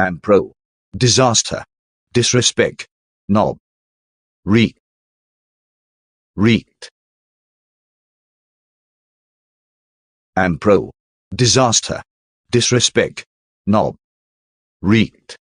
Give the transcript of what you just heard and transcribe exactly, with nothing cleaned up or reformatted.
and pro, disaster, disrespect, knob, reek, reeked, and pro, disaster, disrespect, knob, reeked.